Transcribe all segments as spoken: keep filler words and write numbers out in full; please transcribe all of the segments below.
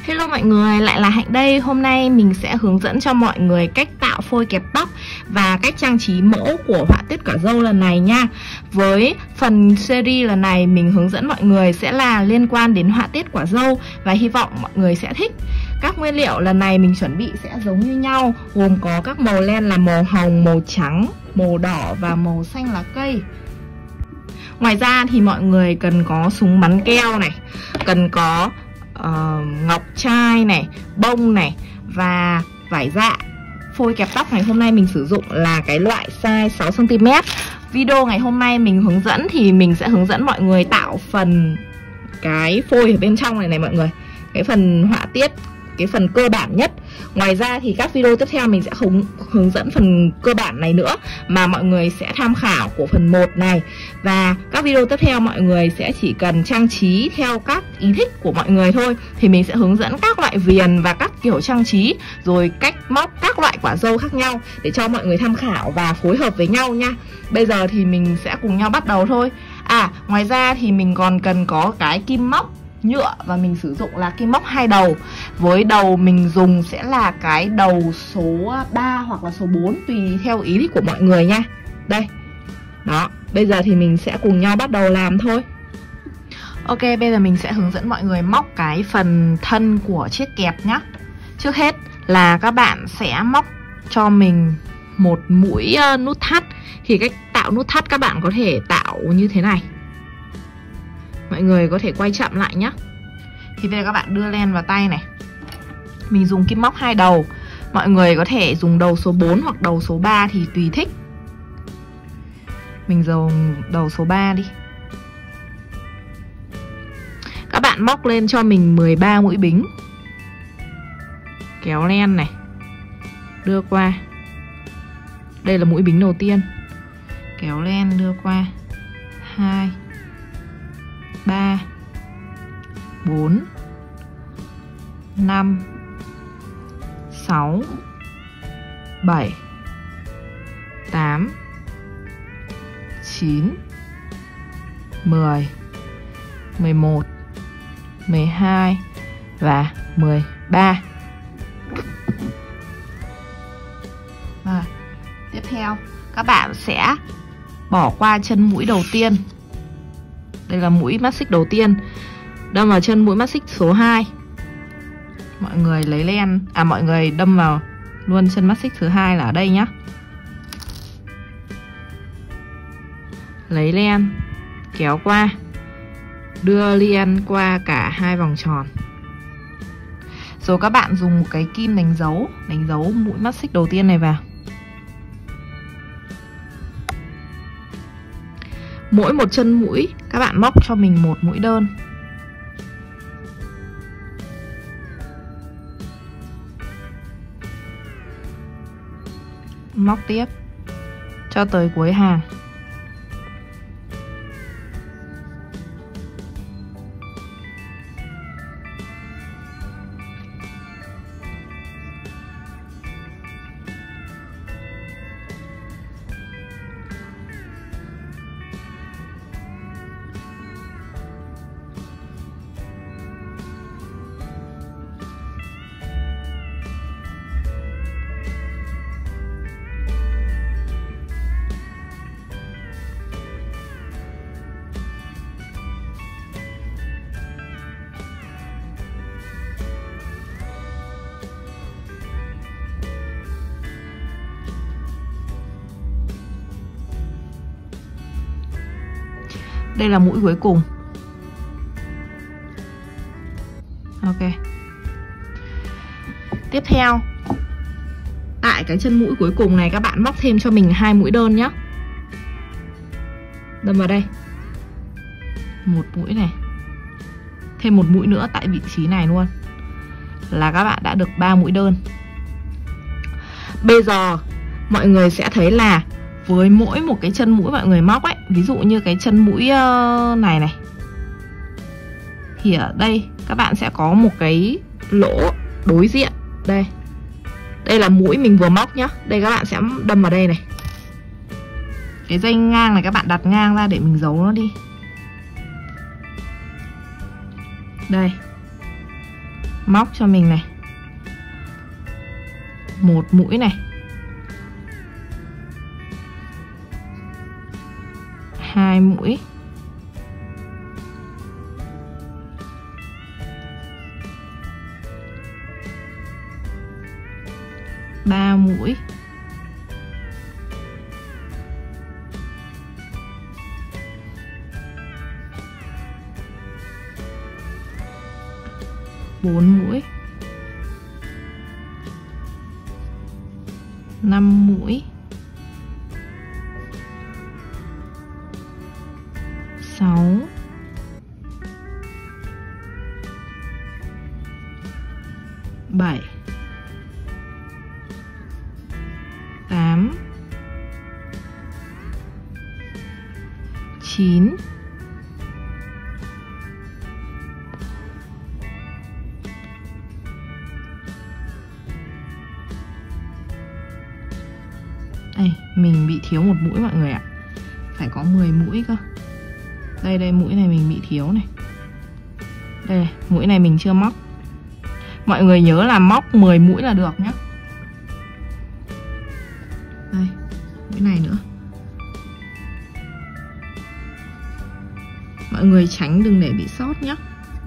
Hello mọi người, lại là Hạnh đây. Hôm nay mình sẽ hướng dẫn cho mọi người cách tạo phôi kẹp tóc và cách trang trí mẫu của họa tiết quả dâu lần này nha. Với phần series lần này mình hướng dẫn mọi người sẽ là liên quan đến họa tiết quả dâu và hy vọng mọi người sẽ thích. Các nguyên liệu lần này mình chuẩn bị sẽ giống như nhau, gồm có các màu len là màu hồng, màu trắng, màu đỏ và màu xanh lá cây. Ngoài ra thì mọi người cần có súng bắn keo này, cần có uh, ngọc trai này, bông này và vải dạ. Phôi kẹp tóc ngày hôm nay mình sử dụng là cái loại size sáu xăng ti mét. Video ngày hôm nay mình hướng dẫn thì mình sẽ hướng dẫn mọi người tạo phần cái phôi ở bên trong này này mọi người. Cái phần họa tiết, cái phần cơ bản nhất. Ngoài ra thì các video tiếp theo mình sẽ không hướng dẫn phần cơ bản này nữa, mà mọi người sẽ tham khảo của phần một này. Và các video tiếp theo mọi người sẽ chỉ cần trang trí theo các ý thích của mọi người thôi. Thì mình sẽ hướng dẫn các loại viền và các kiểu trang trí, rồi cách móc các loại quả dâu khác nhau để cho mọi người tham khảo và phối hợp với nhau nha. Bây giờ thì mình sẽ cùng nhau bắt đầu thôi. À, ngoài ra thì mình còn cần có cái kim móc nhựa và mình sử dụng là kim móc hai đầu. Với đầu mình dùng sẽ là cái đầu số ba hoặc là số bốn tùy theo ý thích của mọi người nha. Đây. Đó, bây giờ thì mình sẽ cùng nhau bắt đầu làm thôi. Ok, bây giờ mình sẽ hướng dẫn mọi người móc cái phần thân của chiếc kẹp nhá. Trước hết là các bạn sẽ móc cho mình một mũi uh, nút thắt. Thì cách tạo nút thắt các bạn có thể tạo như thế này. Mọi người có thể quay chậm lại nhé. Thì bây giờ các bạn đưa len vào tay này. Mình dùng kim móc hai đầu. Mọi người có thể dùng đầu số bốn hoặc đầu số ba thì tùy thích. Mình dùng đầu số ba đi. Các bạn móc lên cho mình mười ba mũi bính. Kéo len này, đưa qua. Đây là mũi bính đầu tiên. Kéo len đưa qua. Hai, ba, bốn, năm, sáu, bảy, tám, chín, mười, mười một, mười hai và mười ba. Rồi, tiếp theo các bạn sẽ bỏ qua chân mũi đầu tiên. Đây là mũi mắt xích đầu tiên. Đâm vào chân mũi mắt xích số hai. Mọi người lấy len, à mọi người đâm vào luôn chân mắt xích thứ hai là ở đây nhá. Lấy len, kéo qua, đưa len qua cả hai vòng tròn. Rồi các bạn dùng một cái kim đánh dấu, đánh dấu mũi mắt xích đầu tiên này vào. Mỗi một chân mũi các bạn móc cho mình một mũi đơn. Móc tiếp cho tới cuối hàng. Đây là mũi cuối cùng. Ok. Tiếp theo, tại cái chân mũi cuối cùng này các bạn móc thêm cho mình hai mũi đơn nhé. Đâm vào đây. Một mũi này. Thêm một mũi nữa tại vị trí này luôn. Là các bạn đã được ba mũi đơn. Bây giờ mọi người sẽ thấy là với mỗi một cái chân mũi mọi người móc ấy, ví dụ như cái chân mũi này này, thì ở đây các bạn sẽ có một cái lỗ đối diện. Đây. Đây là mũi mình vừa móc nhá. Đây các bạn sẽ đâm vào đây này. Cái dây ngang này các bạn đặt ngang ra để mình giấu nó đi. Đây. móc cho mình này một mũi này, hai mũi, ba mũi, bốn mũi, năm mũi, sáu, bảy, tám, chín, đây mình bị thiếu một mũi mọi người ạ, phải có mười mũi cơ. Đây đây, mũi này mình bị thiếu này. Đây, mũi này mình chưa móc. Mọi người nhớ là móc mười mũi là được nhé. Đây, mũi này nữa. Mọi người tránh đừng để bị sót nhé.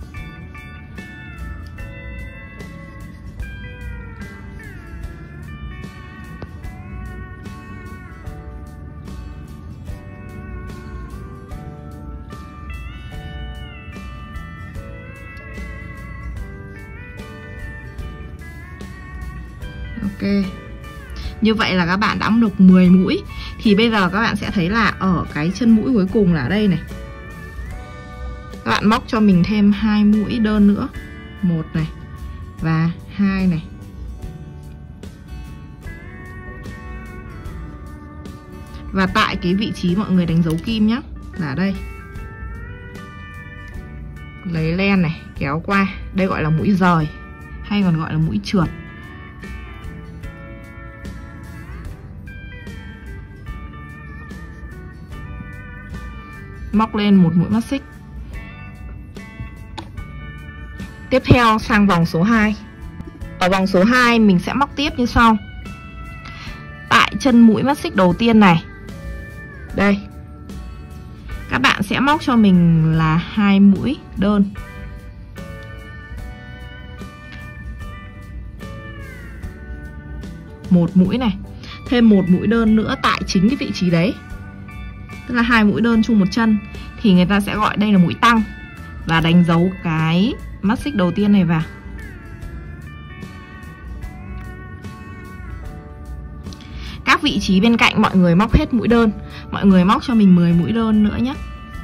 Ok. Như vậy là các bạn đã được mười mũi. Thì bây giờ các bạn sẽ thấy là ở cái chân mũi cuối cùng là đây này. Các bạn móc cho mình thêm hai mũi đơn nữa. Một này và hai này. Và tại cái vị trí mọi người đánh dấu kim nhá, là đây. Lấy len này, kéo qua. Đây gọi là mũi rời, hay còn gọi là mũi trượt. Móc lên một mũi mắt xích. Tiếp theo sang vòng số hai. Ở vòng số hai mình sẽ móc tiếp như sau. Tại chân mũi mắt xích đầu tiên này, đây, các bạn sẽ móc cho mình là hai mũi đơn. Một mũi này, thêm một mũi đơn nữa tại chính cái vị trí đấy. Tức là hai mũi đơn chung một chân. Thì người ta sẽ gọi đây là mũi tăng. Và đánh dấu cái mắt xích đầu tiên này vào. Các vị trí bên cạnh mọi người móc hết mũi đơn. Mọi người móc cho mình mười mũi đơn nữa nhé.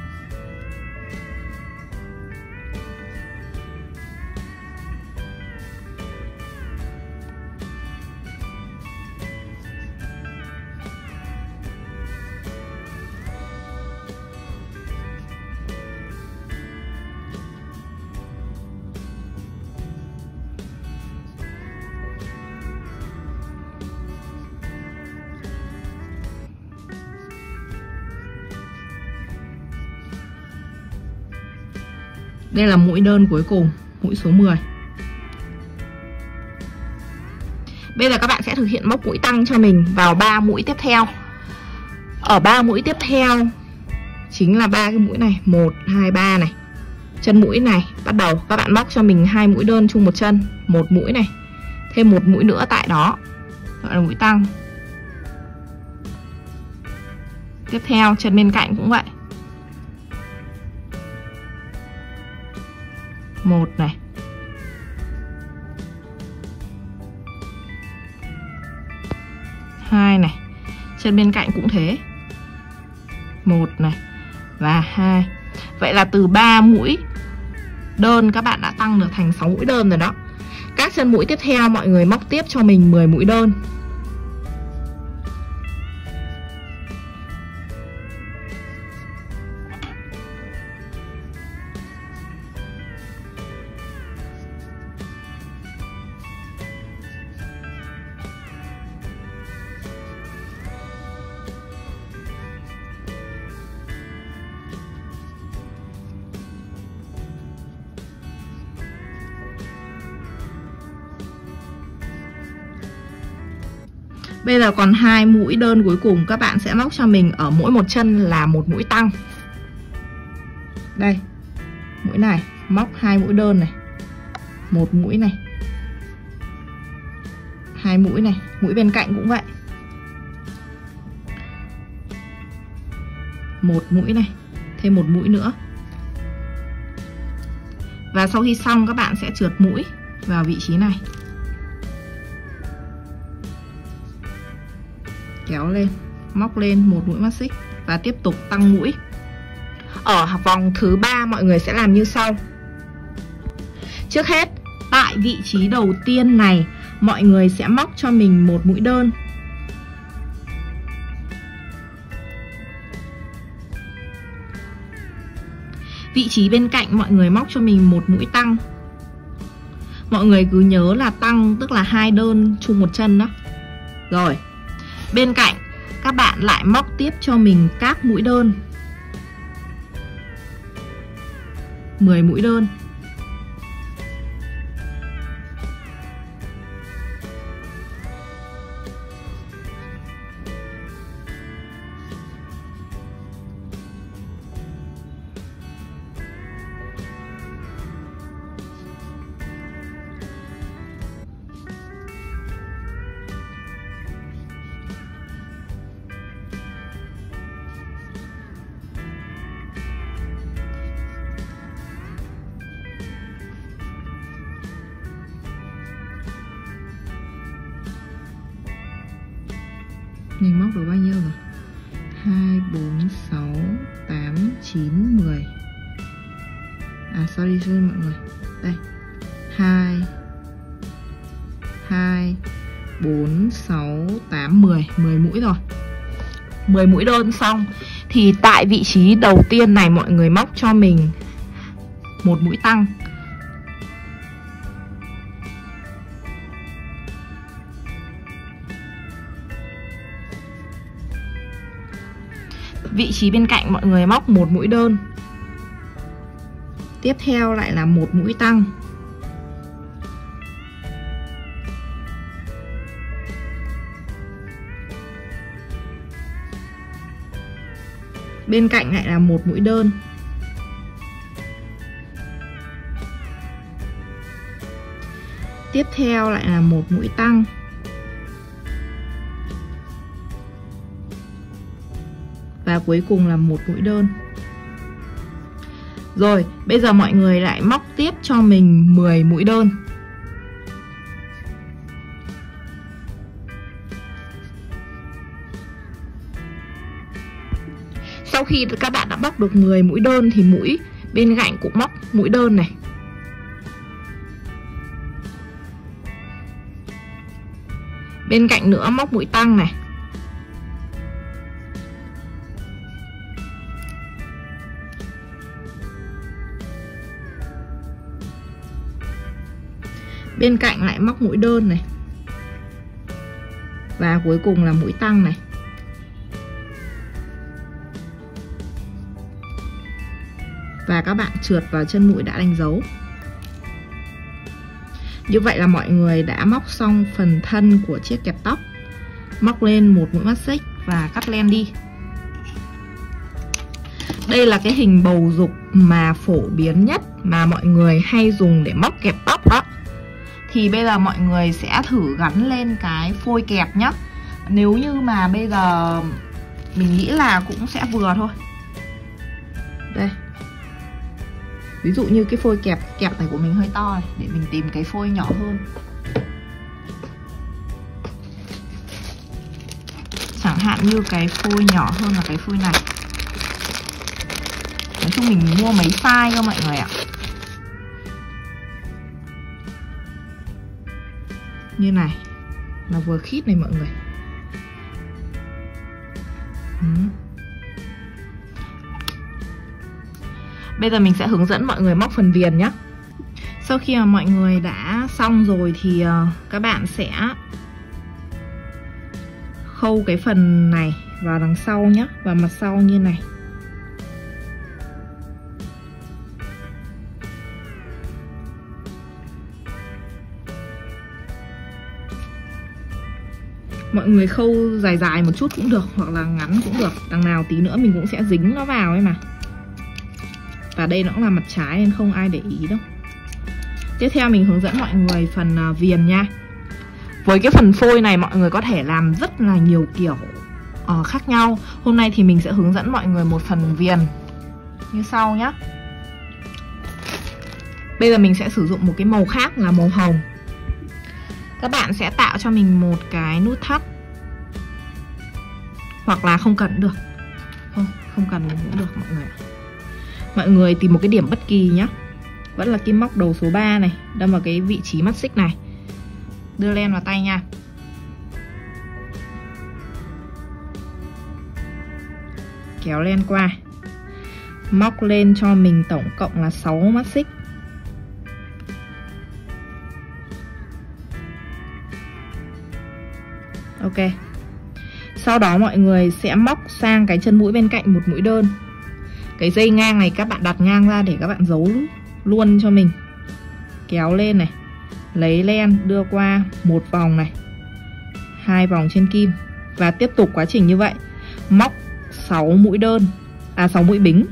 Đây là mũi đơn cuối cùng, mũi số mười. Bây giờ các bạn sẽ thực hiện móc mũi tăng cho mình vào ba mũi tiếp theo. Ở ba mũi tiếp theo chính là ba cái mũi này, một, hai, ba này. Chân mũi này bắt đầu các bạn móc cho mình hai mũi đơn chung một chân, một mũi này, thêm một mũi nữa tại đó, gọi là mũi tăng. Tiếp theo chân bên cạnh cũng vậy. Một này, hai này, chân bên cạnh cũng thế, một này và hai. Vậy là từ ba mũi đơn các bạn đã tăng được thành sáu mũi đơn rồi đó. Các chân mũi tiếp theo mọi người móc tiếp cho mình mười mũi đơn. Bây giờ còn hai mũi đơn cuối cùng, các bạn sẽ móc cho mình ở mỗi một chân là một mũi tăng. Đây, mũi này móc hai mũi đơn này, một mũi này, hai mũi này, mũi bên cạnh cũng vậy, một mũi này, thêm một mũi nữa. Và sau khi xong các bạn sẽ trượt mũi vào vị trí này, kéo lên, móc lên một mũi mắt xích và tiếp tục tăng mũi. Ở vòng thứ ba mọi người sẽ làm như sau. Trước hết, tại vị trí đầu tiên này, mọi người sẽ móc cho mình một mũi đơn. Vị trí bên cạnh mọi người móc cho mình một mũi tăng. Mọi người cứ nhớ là tăng tức là hai đơn chung một chân đó. Rồi, bên cạnh các bạn lại móc tiếp cho mình các mũi đơn, mười mũi đơn. Mình móc được bao nhiêu rồi? hai, bốn, sáu, tám, chín, mười. À sorry, sorry mọi người. Đây. hai, hai, bốn, sáu, tám, mười. mười mũi rồi. mười mũi đơn xong. Thì tại vị trí đầu tiên này mọi người móc cho mình một mũi tăng. Vị trí bên cạnh mọi người móc một mũi đơn. Tiếp theo lại là một mũi tăng. Bên cạnh lại là một mũi đơn. Tiếp theo lại là một mũi tăng. Và cuối cùng là một mũi đơn. Rồi, bây giờ mọi người lại móc tiếp cho mình mười mũi đơn. Sau khi các bạn đã móc được mười mũi đơn thì mũi bên cạnh cũng móc mũi đơn này. Bên cạnh nữa móc mũi tăng này. Bên cạnh lại móc mũi đơn này. Và cuối cùng là mũi tăng này. Và các bạn trượt vào chân mũi đã đánh dấu. Như vậy là mọi người đã móc xong phần thân của chiếc kẹp tóc. Móc lên một mũi mắt xích và cắt len đi. Đây là cái hình bầu dục mà phổ biến nhất mà mọi người hay dùng để móc kẹp tóc đó. Thì bây giờ mọi người sẽ thử gắn lên cái phôi kẹp nhé. Nếu như mà bây giờ mình nghĩ là cũng sẽ vừa thôi. Đây. Ví dụ như cái phôi kẹp kẹp này của mình hơi to này, để mình tìm cái phôi nhỏ hơn. Chẳng hạn như cái phôi nhỏ hơn là cái phôi này. Nói chung mình mua mấy size cơ mọi người ạ. Như này là vừa khít này mọi người. ừ. Bây giờ mình sẽ hướng dẫn mọi người móc phần viền nhé. Sau khi mà mọi người đã xong rồi thì các bạn sẽ khâu cái phần này vào đằng sau nhé, vào mặt sau như này. Mọi người khâu dài dài một chút cũng được, hoặc là ngắn cũng được. Đằng nào tí nữa mình cũng sẽ dính nó vào ấy mà. Và đây nó cũng là mặt trái nên không ai để ý đâu. Tiếp theo mình hướng dẫn mọi người phần viền nha. Với cái phần phôi này mọi người có thể làm rất là nhiều kiểu uh, khác nhau. Hôm nay thì mình sẽ hướng dẫn mọi người một phần viền như sau nhé. Bây giờ mình sẽ sử dụng một cái màu khác là màu hồng. Các bạn sẽ tạo cho mình một cái nút thắt, hoặc là không cần được. Không, không cần cũng được mọi người. Mọi người tìm một cái điểm bất kỳ nhé. Vẫn là kim móc đầu số ba này, đâm vào cái vị trí mắt xích này. Đưa len vào tay nha. Kéo len qua. Móc lên cho mình tổng cộng là sáu mắt xích. Ok. Sau đó mọi người sẽ móc sang cái chân mũi bên cạnh một mũi đơn. Cái dây ngang này các bạn đặt ngang ra để các bạn giấu luôn cho mình. Kéo lên này, lấy len đưa qua một vòng này, hai vòng trên kim. Và tiếp tục quá trình như vậy. Móc sáu mũi đơn, à sáu mũi bính.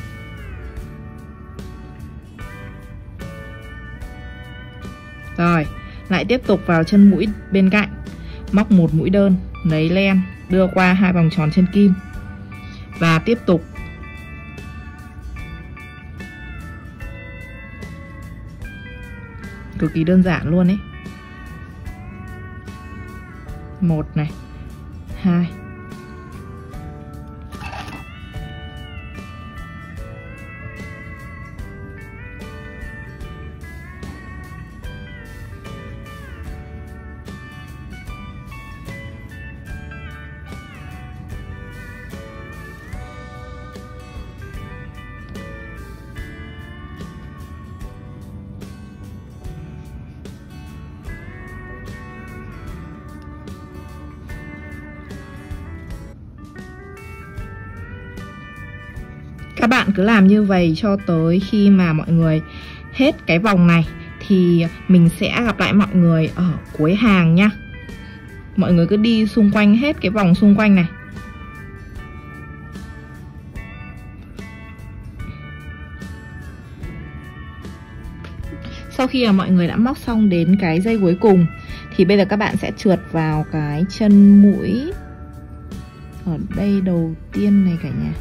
Rồi, lại tiếp tục vào chân mũi bên cạnh. Móc một mũi đơn, lấy len đưa qua hai vòng tròn trên kim. Và tiếp tục cực kỳ đơn giản luôn ấy. Một này, hai. Các bạn cứ làm như vậy cho tới khi mà mọi người hết cái vòng này thì mình sẽ gặp lại mọi người ở cuối hàng nhá. Mọi người cứ đi xung quanh hết cái vòng xung quanh này. Sau khi mà mọi người đã móc xong đến cái dây cuối cùng thì bây giờ các bạn sẽ trượt vào cái chân mũi ở đây đầu tiên này cả nhà.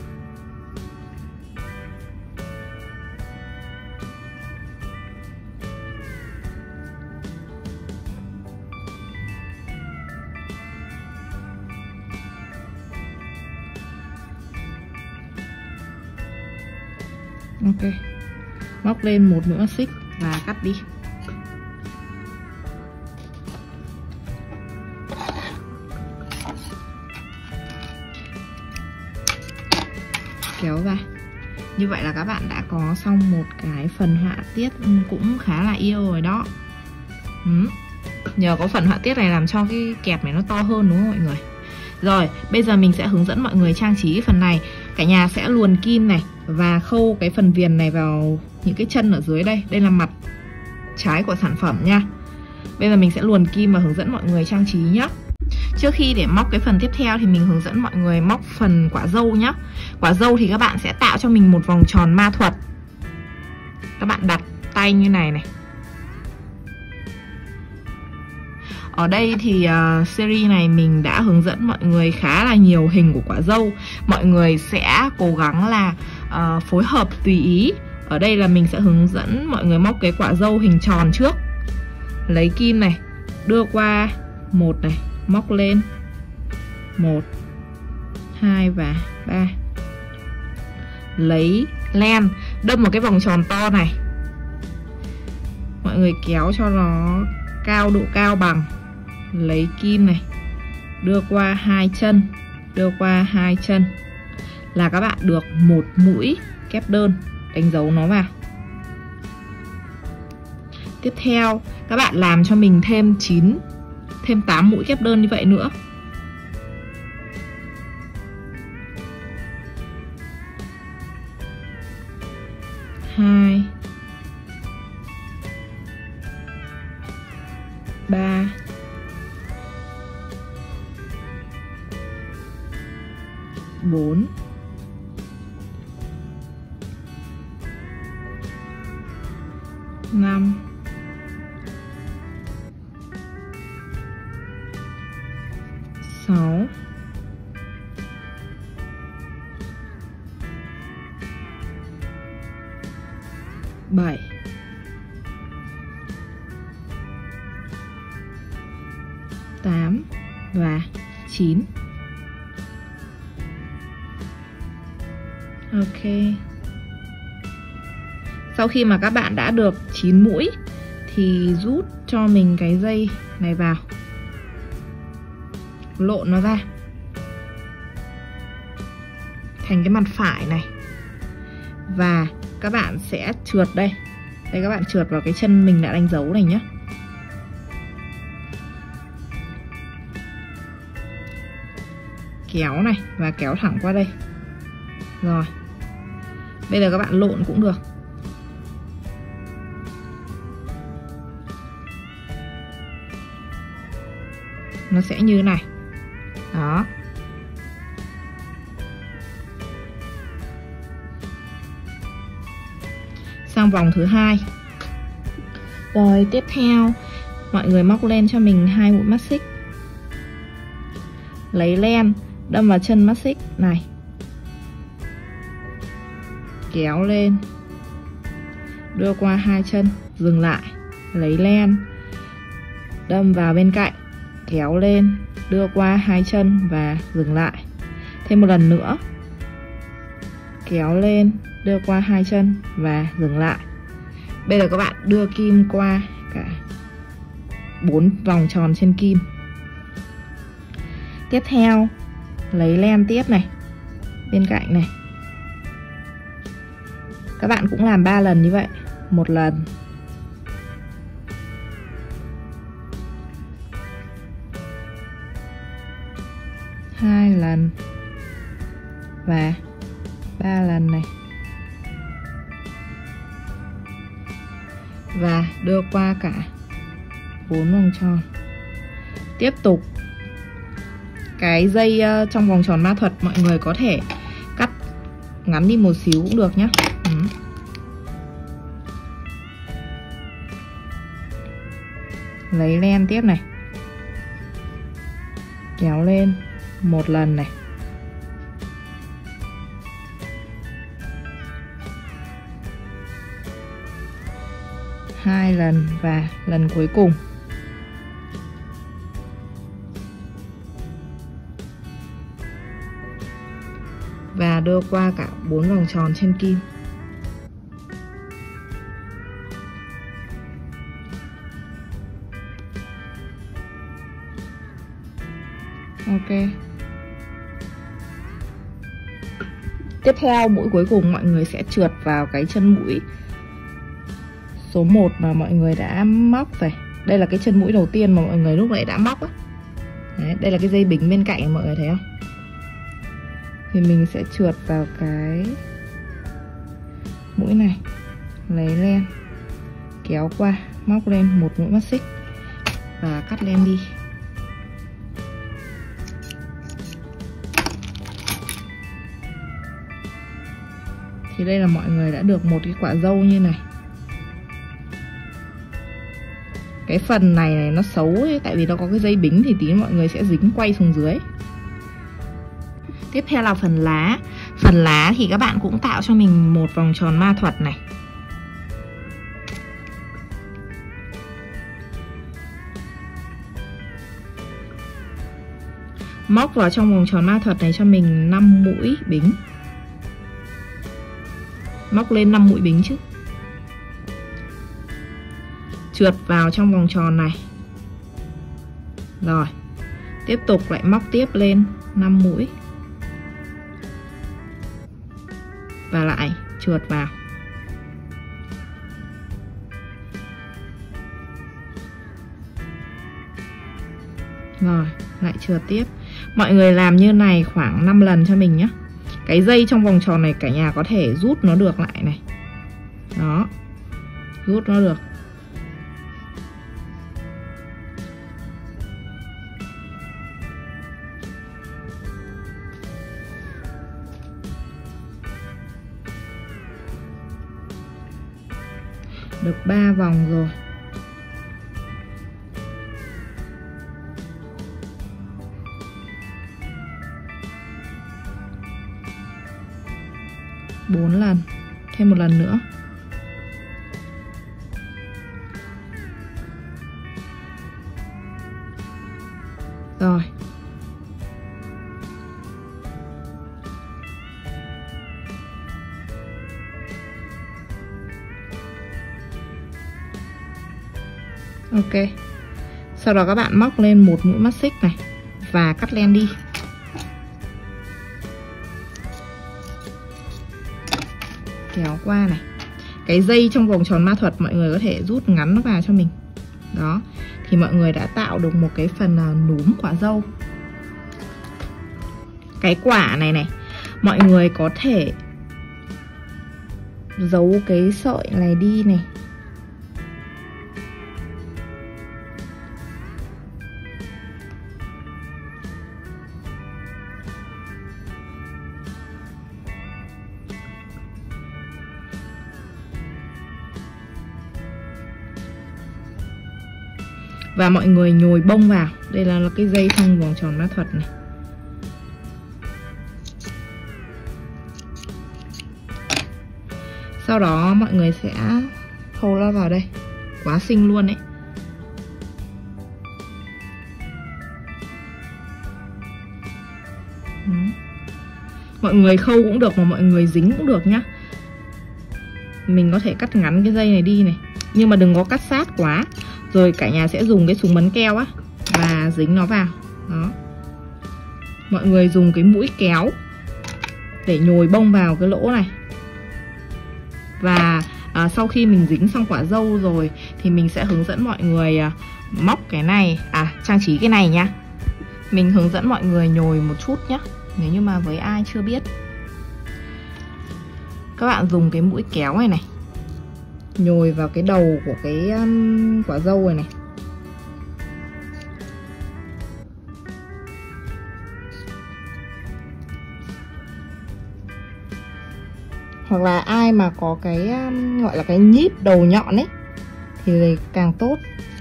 Ok, móc lên một mũi mắt xích và cắt đi. Kéo ra. Như vậy là các bạn đã có xong một cái phần họa tiết cũng khá là yêu rồi đó. ừ. Nhờ có phần họa tiết này làm cho cái kẹp này nó to hơn đúng không mọi người? Rồi, bây giờ mình sẽ hướng dẫn mọi người trang trí phần này. Cả nhà sẽ luồn kim này và khâu cái phần viền này vào những cái chân ở dưới đây. Đây là mặt trái của sản phẩm nha. Bây giờ mình sẽ luồn kim và hướng dẫn mọi người trang trí nhé. Trước khi để móc cái phần tiếp theo thì mình hướng dẫn mọi người móc phần quả dâu nhé. Quả dâu thì các bạn sẽ tạo cho mình một vòng tròn ma thuật. Các bạn đặt tay như này này. Ở đây thì uh, series này mình đã hướng dẫn mọi người khá là nhiều hình của quả dâu. Mọi người sẽ cố gắng là uh, phối hợp tùy ý. Ở đây là mình sẽ hướng dẫn mọi người móc cái quả dâu hình tròn trước. Lấy kim này, đưa qua một này, móc lên một, hai và ba. Lấy len, đâm một cái vòng tròn to này. Mọi người kéo cho nó cao, độ cao bằng. Lấy kim này, đưa qua hai chân, đưa qua hai chân là các bạn được một mũi kép đơn, đánh dấu nó vào. Tiếp theo các bạn làm cho mình thêm chín, thêm tám mũi kép đơn như vậy nữa. Hai, ba, bốn, năm, sáu, bảy, tám và chín. Ok. Sau khi mà các bạn đã được chín mũi thì rút cho mình cái dây này vào, lộn nó ra thành cái mặt phải này, và các bạn sẽ trượt đây. Đây, các bạn trượt vào cái chân mình đã đánh dấu này nhé. Kéo này và kéo thẳng qua đây. Rồi. Bây giờ các bạn lộn cũng được. Nó sẽ như thế này. Đó. Sang vòng thứ hai. Rồi tiếp theo mọi người móc lên cho mình hai mũi mắt xích. Lấy len đâm vào chân mắt xích này. Kéo lên, đưa qua hai chân, dừng lại, lấy len đâm vào bên cạnh, kéo lên, đưa qua hai chân và dừng lại. Thêm một lần nữa, kéo lên, đưa qua hai chân và dừng lại. Bây giờ các bạn đưa kim qua cả bốn vòng tròn trên kim. Tiếp theo lấy len tiếp này, bên cạnh này. Các bạn cũng làm ba lần như vậy. Một lần, hai lần và ba lần này. Và đưa qua cả bốn vòng tròn. Tiếp tục cái dây uh, trong vòng tròn ma thuật mọi người có thể cắt ngắn đi một xíu cũng được nhé. Ừ. Lấy len tiếp này, kéo lên một lần này, hai lần và lần cuối cùng. Và đưa qua cả bốn vòng tròn trên kim. Ok. Tiếp theo mũi cuối cùng mọi người sẽ trượt vào cái chân mũi số một mà mọi người đã móc rồi. Đây là cái chân mũi đầu tiên mà mọi người lúc nãy đã móc á. Đấy, đây là cái dây bính bên cạnh mọi người thấy không? Thì mình sẽ trượt vào cái mũi này, lấy len, kéo qua, móc lên một mũi mắt xích và cắt len đi. Thì đây là mọi người đã được một cái quả dâu như này. Cái phần này, này nó xấu ấy, tại vì nó có cái dây bính thì tí mọi người sẽ dính quay xuống dưới. Tiếp theo là phần lá. Phần lá thì các bạn cũng tạo cho mình một vòng tròn ma thuật này. Móc vào trong vòng tròn ma thuật này cho mình năm mũi bính. Móc lên năm mũi bính chứ. Trượt vào trong vòng tròn này. Rồi. Tiếp tục lại móc tiếp lên năm mũi. Và lại trượt vào. Rồi, lại trượt tiếp. Mọi người làm như này khoảng năm lần cho mình nhé. Cái dây trong vòng tròn này cả nhà có thể rút nó được lại này. Đó. Rút nó được. Được ba vòng rồi. Bốn lần, thêm một lần nữa. Rồi. Ok. Sau đó các bạn móc lên một mũi mắt xích này và cắt len đi. Kéo qua này. Cái dây trong vòng tròn ma thuật mọi người có thể rút ngắn nó vào cho mình. Đó. Thì mọi người đã tạo được một cái phần núm quả dâu. Cái quả này này, mọi người có thể giấu cái sợi này đi này. Và mọi người nhồi bông vào. Đây là cái dây trong vòng tròn ma thuật này. Sau đó mọi người sẽ thâu nó vào đây. Quá xinh luôn đấy. Ừ. Mọi người khâu cũng được mà mọi người dính cũng được nhá. Mình có thể cắt ngắn cái dây này đi này, nhưng mà đừng có cắt sát quá. Rồi cả nhà sẽ dùng cái súng bắn keo á và dính nó vào. Đó. Mọi người dùng cái mũi kéo để nhồi bông vào cái lỗ này. Và à, sau khi mình dính xong quả dâu rồi thì mình sẽ hướng dẫn mọi người à, móc cái này, à trang trí cái này nha. Mình hướng dẫn mọi người nhồi một chút nhé, nếu như mà với ai chưa biết. Các bạn dùng cái mũi kéo này này, nhồi vào cái đầu của cái um, quả dâu này này. Hoặc là ai mà có cái um, gọi là cái nhíp đầu nhọn ấy thì càng tốt.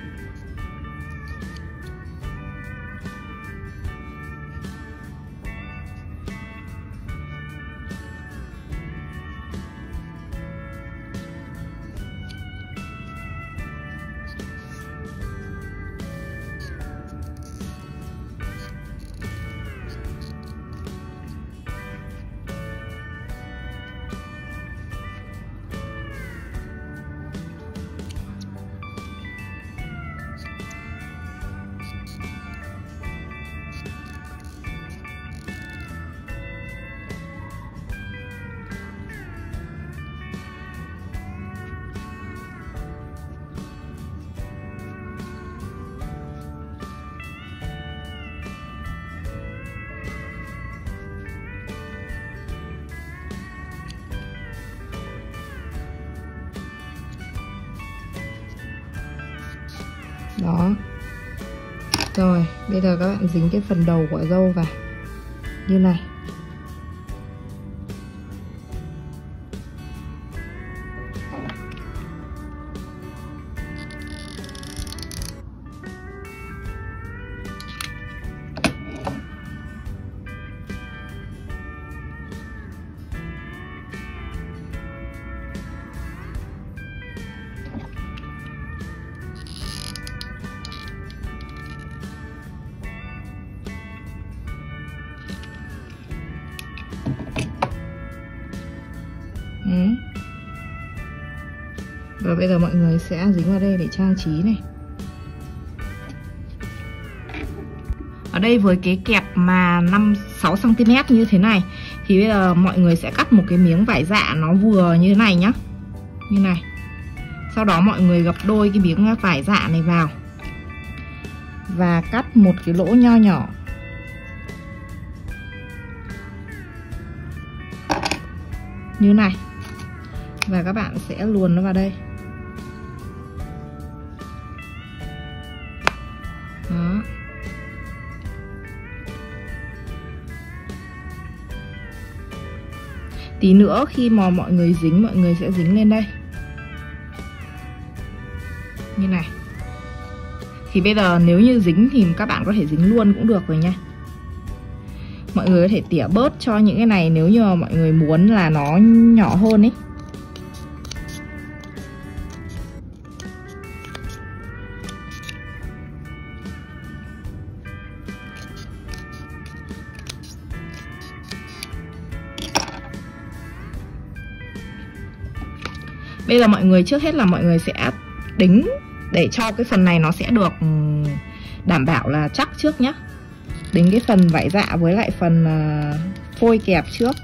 Đó. Rồi, bây giờ các bạn dính cái phần đầu quả dâu vào như này. Ừ. Và bây giờ mọi người sẽ dính vào đây để trang trí này. Ở đây với cái kẹp mà năm sáu xăng ti mét như thế này thì bây giờ mọi người sẽ cắt một cái miếng vải dạ nó vừa như thế này nhá. Như này. Sau đó mọi người gập đôi cái miếng vải dạ này vào và cắt một cái lỗ nho nhỏ. Như này. Và các bạn sẽ luồn nó vào đây. Đó. Tí nữa khi mà mọi người dính, mọi người sẽ dính lên đây. như này. Thì bây giờ nếu như dính thì các bạn có thể dính luôn cũng được rồi nha. Mọi người có thể tỉa bớt cho những cái này nếu như mà mọi người muốn là nó nhỏ hơn ấy. Bây giờ mọi người trước hết là mọi người sẽ đính để cho cái phần này nó sẽ được đảm bảo là chắc trước nhé. Đính cái phần vải dạ với lại phần phôi kẹp trước.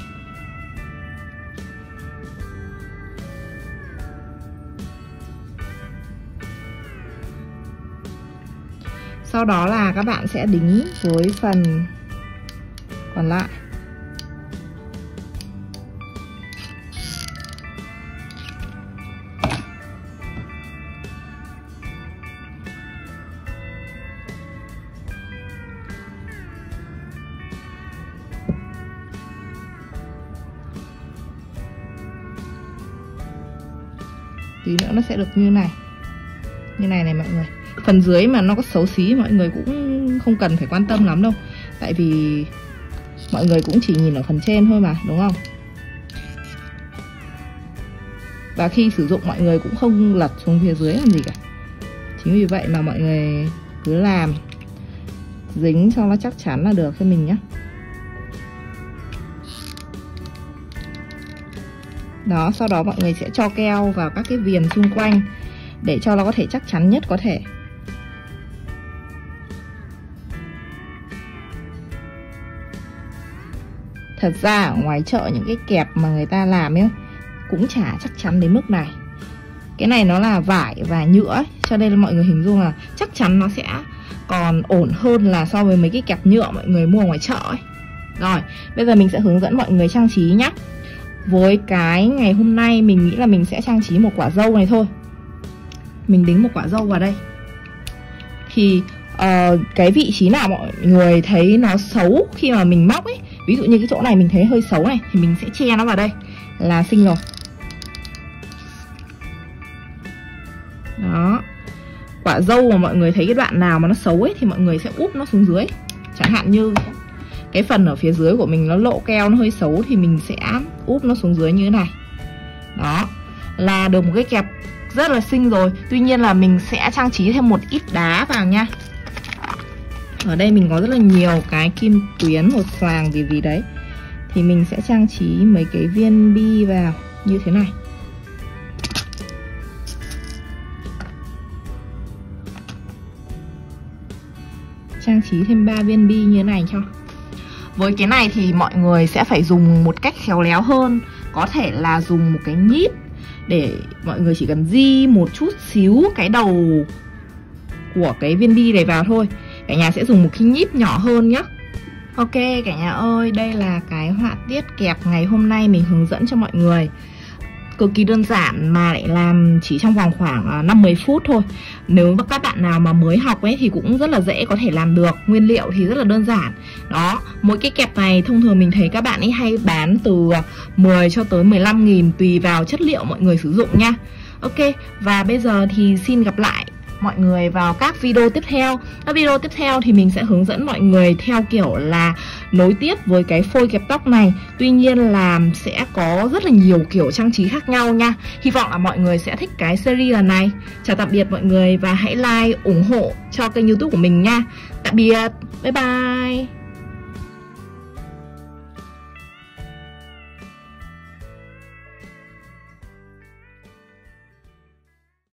Sau đó là các bạn sẽ đính với phần còn lại. Tí nữa nó sẽ được như này. Như này này mọi người. Phần dưới mà nó có xấu xí mọi người cũng không cần phải quan tâm lắm đâu. Tại vì mọi người cũng chỉ nhìn ở phần trên thôi mà, đúng không? Và khi sử dụng mọi người cũng không lật xuống phía dưới làm gì cả. Chính vì vậy mà mọi người cứ làm dính cho nó chắc chắn là được cho mình nhé. Đó, sau đó mọi người sẽ cho keo vào các cái viền xung quanh để cho nó có thể chắc chắn nhất có thể. Thật ra ở ngoài chợ những cái kẹp mà người ta làm ấy cũng chả chắc chắn đến mức này. Cái này nó là vải và nhựa ấy, cho nên là mọi người hình dung là chắc chắn nó sẽ còn ổn hơn là so với mấy cái kẹp nhựa mọi người mua ngoài chợ ấy. Rồi, bây giờ mình sẽ hướng dẫn mọi người trang trí nhá. Với cái ngày hôm nay mình nghĩ là mình sẽ trang trí một quả dâu này thôi. Mình đính một quả dâu vào đây. Thì uh, cái vị trí nào mọi người thấy nó xấu khi mà mình móc ấy, ví dụ như cái chỗ này mình thấy hơi xấu này, thì mình sẽ che nó vào đây là xinh rồi. Đó. Quả dâu mà mọi người thấy cái đoạn nào mà nó xấu ấy thì mọi người sẽ úp nó xuống dưới. Chẳng hạn như cái phần ở phía dưới của mình nó lộ keo, nó hơi xấu thì mình sẽ úp nó xuống dưới như thế này. Đó, là được một cái kẹp rất là xinh rồi. Tuy nhiên là mình sẽ trang trí thêm một ít đá vào nha. Ở đây mình có rất là nhiều cái kim tuyến, hột xoàng gì gì đấy. Thì mình sẽ trang trí mấy cái viên bi vào như thế này. Trang trí thêm ba viên bi như thế này cho. Với cái này thì mọi người sẽ phải dùng một cách khéo léo hơn. Có thể là dùng một cái nhíp để mọi người chỉ cần di một chút xíu cái đầu của cái viên bi này vào thôi. Cả nhà sẽ dùng một cái nhíp nhỏ hơn nhé. Ok cả nhà ơi, đây là cái họa tiết kẹp ngày hôm nay mình hướng dẫn cho mọi người. Cực kỳ đơn giản mà lại làm chỉ trong vòng khoảng năm mười phút thôi. Nếu các bạn nào mà mới học ấy thì cũng rất là dễ có thể làm được. Nguyên liệu thì rất là đơn giản. Đó, mỗi cái kẹp này thông thường mình thấy các bạn ấy hay bán từ mười cho tới mười lăm nghìn tùy vào chất liệu mọi người sử dụng nha. Ok, và bây giờ thì xin gặp lại mọi người vào các video tiếp theo. Các video tiếp theo thì mình sẽ hướng dẫn mọi người theo kiểu là nối tiếp với cái phôi kẹp tóc này. Tuy nhiên là sẽ có rất là nhiều kiểu trang trí khác nhau nha. Hy vọng là mọi người sẽ thích cái series lần này. Chào tạm biệt mọi người và hãy like, ủng hộ cho kênh YouTube của mình nha. Tạm biệt, bye bye.